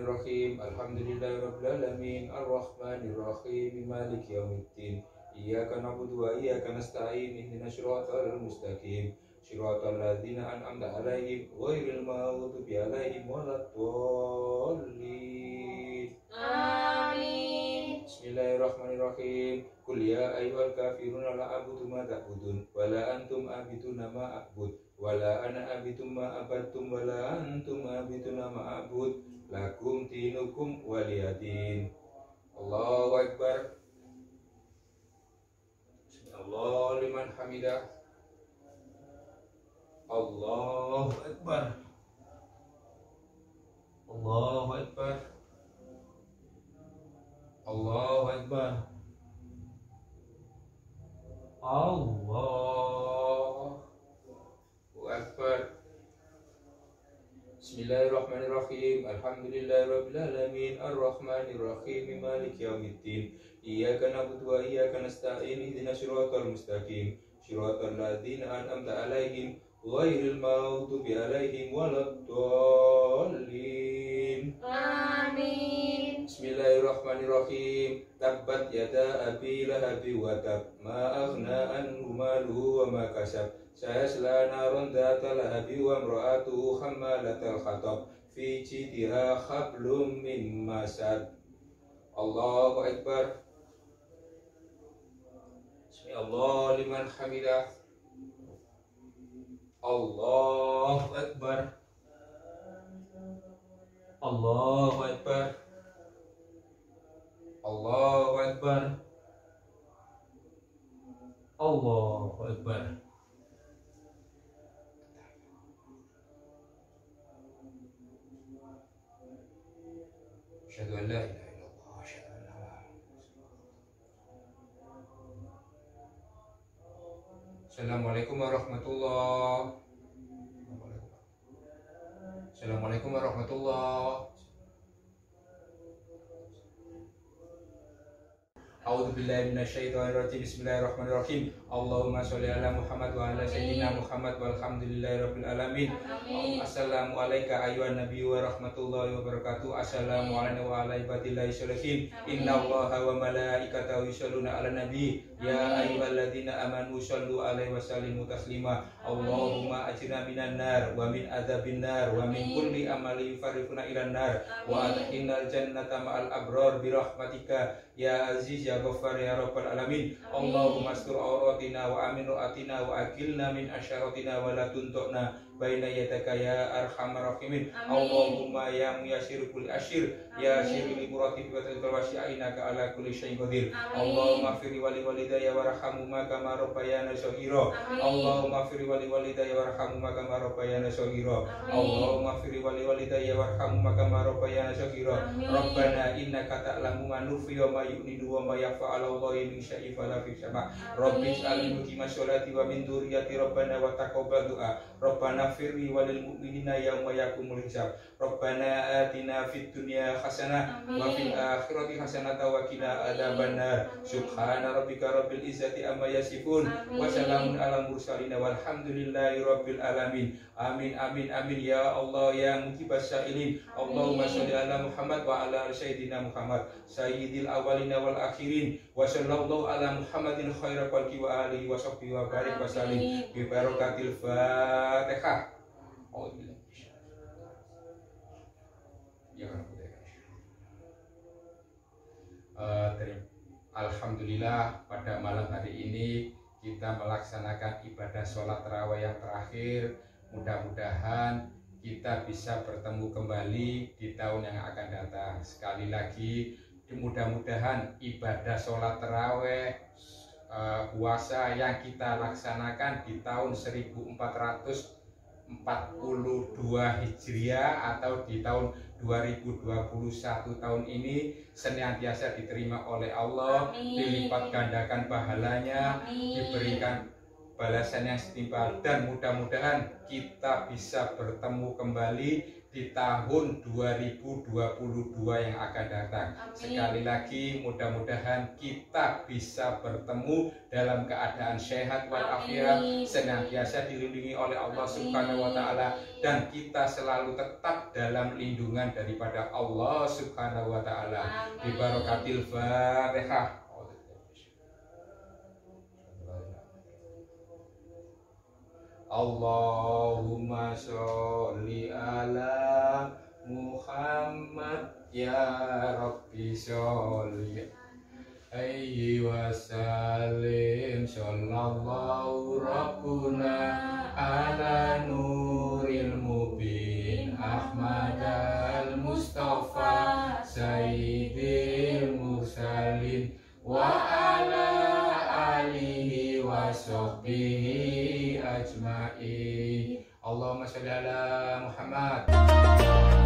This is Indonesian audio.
Bismillahirrahmanirrahim. Alhamdulillahirabbil alamin. Arrahmanirrahim. Maliki yaumiddin. Iyyaka na'budu wa iyyaka nasta'in. Ihdinas siratal mustaqim. Shiratal ladzina an'amta 'alaihim ghairil maghdubi 'alaihim waladdallin. Amin. Bismillahirrahmanirrahim. Qul ya ayyuhal kafiruna la a'budu ma ta'budun wa la antum a'buduna ma a'bud wa la ana a'budu ma abadtum wa la antum a'buduna ma a'bud lakum dinukum waliyadin. Allahu akbar. Bismillah liman hamidah. Allahu akbar. Allahu akbar. Allahu akbar. Allahu akbar. Bismillahirrahmanirrahim. Alhamdulillahirabbil alamin. Arrahmanirrahim. Maliki yaumiddin. Iyyaka na'budu wa iyyaka nasta'in. Ihdinas siratal mustaqim. Shiratal ladzina an'amta 'alaihim ghairil maghdubi 'alaihim waladdallin. Amin. Bismillahirrahmanirrahim. Tabbat yada abi lahabi wa tab. Ma aghna anhu maluhu wa ma kasab. Sayasla naran dzata lahabi wa imra'atuhu hammalatal hatab. Fi jidha hablum min masad. Allahu akbar. Bismillah liman hamidah. Allahu akbar. Allahu akbar. Allahu akbar. Allahu akbar. Asyhadu an la ilaha illallah wa asyhadu anna Muhammadan rasulullah. Assalamualaikum warahmatullahi wabarakatuh. Assalamualaikum warahmatullahi. A'udzu billahi minasyaitonir rajim. Bismillahirrahmanirrahim. Allahumma sholli ala Muhammad wa ala sayyidina Muhammad walhamdulillahirabbil alamin. Amin. Assalamu alayka ayyuhan nabiyyu wa rahmatullahi wa barakatuh. Assalamu alayna wa ala ibadillahi sholihin. Innallaha wa malaikatahu yusholluna 'alan nabi. Ya ayyuhalladzina amanu shollu 'alaihi wa sallimu taslima. Allahumma ajirna minan nar wa min adzabin nar wa min kulli amali yufarriquna ilan nar wa adkhilnal jannata ma'al abrar bi rahmatika ya aziz ya ghaffar ya rabbal alamin. Allahumma astur auratina wa amin ru'atina wa akilna min asyaratina wa la tuntuqna baina yadaka ya arhamar rahimin. Allahumma ya muyassir kulli asyir ya syiril murati wa tadil wasi'inaka ala kulli syai'in qadir. Allahumma firli wali walidayya warhamhuma kama rabbayana shaghira. Allahumma firli wali walidayya warhamhuma kama rabbayana shaghira. Allahumma firli wali walidayya warhamhuma kama rabbayana shaghira. Rabbana innaka ta'lamu ma nukhfi wa ma yu'linu wa ma yaf'alu Allahu min syai'in fala fi'sama. Rabbi ij'alni muqima sholati wa min dzurriyyati rabbana wa taqabbal du'a. Rabbana firli walil mu'minina yauma yaqumul hisab. Rabbana atina fid dunya hasanah wa fil akhirati hasanah wa qina adzabannar. Subhana rabbika rabbil izzati amma yasifun wa salamun alal mursalin walhamdulillahi rabbil alamin. Amin amin amin ya Allah ya mujibas sa'ilin. Allahumma sholli ala Muhammad wa ala ali sayyidina Muhammad sayyidil awwalina wal akhirin wa sallallahu ala Muhammadin khairal khalqi wa alihi wa sahbihi wa barik wa sallim bi barakatil Fatihah. Alhamdulillah pada malam hari ini kita melaksanakan ibadah sholat tarawih yang terakhir. Mudah-mudahan kita bisa bertemu kembali di tahun yang akan datang. Sekali lagi, mudah-mudahan ibadah sholat tarawih puasa yang kita laksanakan di tahun 1442 Hijriah atau di tahun 2021 tahun ini senantiasa diterima oleh Allah. Amin. Dilipat gandakan pahalanya. Amin. Diberikan balasan yang setimpal dan mudah-mudahan kita bisa bertemu kembali di tahun 2022 yang akan datang. Amin. Sekali lagi mudah-mudahan kita bisa bertemu dalam keadaan sehat walafiat, senantiasa dilindungi oleh Allah Subhanahu wa taala, dan kita selalu tetap dalam lindungan daripada Allah Subhanahu wa taala. Bi barakatil Fatihah. Allahumma sholli ala Muhammad ya Rabbi sholli alaihi wasallim. Sallallahu rabbuna ala nuril mubin Ahmad al-Mustafa sayyidil mursalin wa ala alihi wa sahbihi ajma'in. Allahumma sholli ala Muhammad.